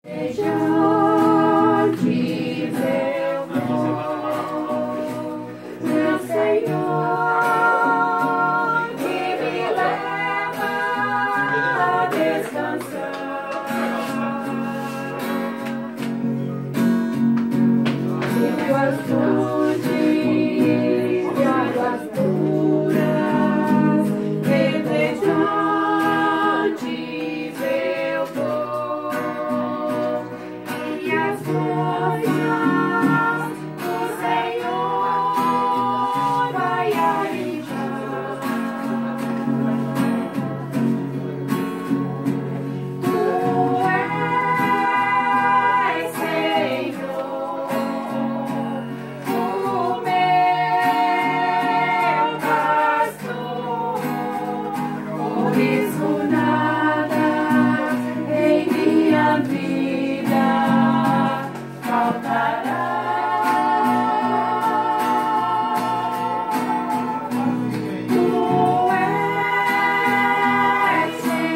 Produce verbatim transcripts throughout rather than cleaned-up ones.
Diante eu vou, meu Senhor, que me leva a descansar. De tuas fontes de águas puras, verdejantes eu vou, e as coisas do Senhor vai habitar. Tu és, Senhor, o meu pastor, por isso nada em minha vida faltará. Tu és,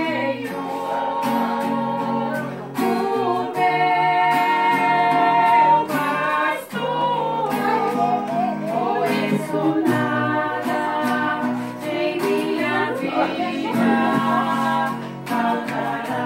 Senhor, o meu pastor, por isso nada em minha vida faltará.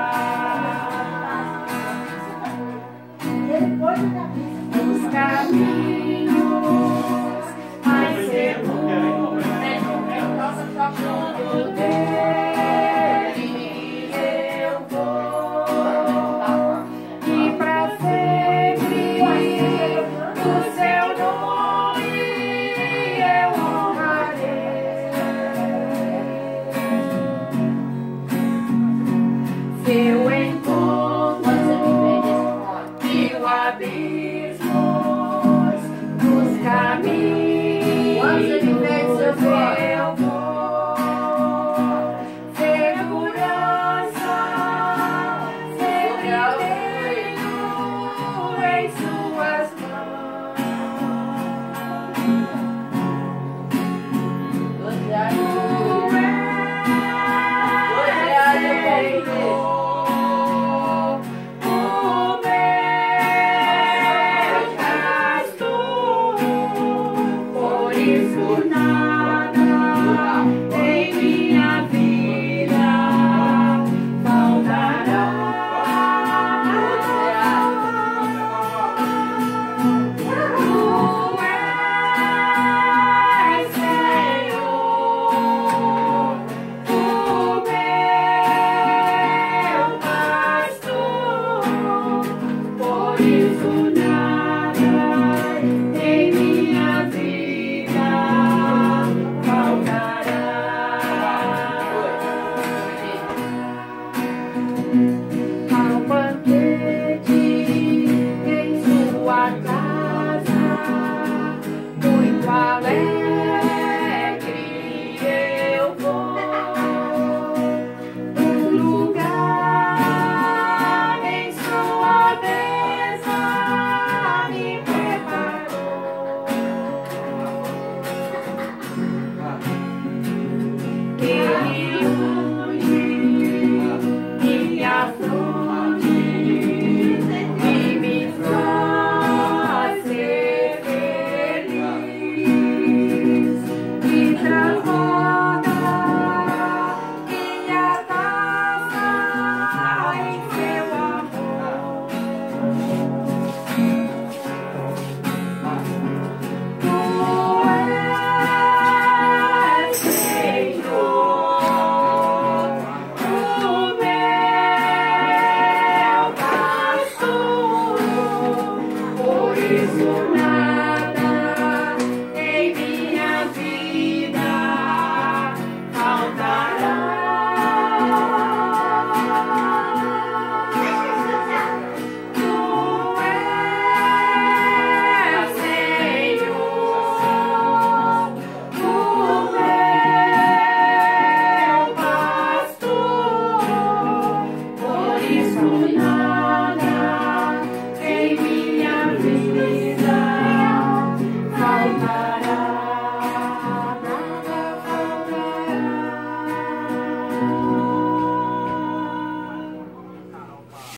Os caminhos mais seguros junto dele eu vou, e pra sempre o seu nome eu honrarei. Seu encontro mil abismos nos caminhos eu vou, segurança sempre tenho em suas mãos. Tu és, Senhor, o meu pastor, por isso nada em minha vida faltará. Tu és, Senhor, o meu pastor, por isso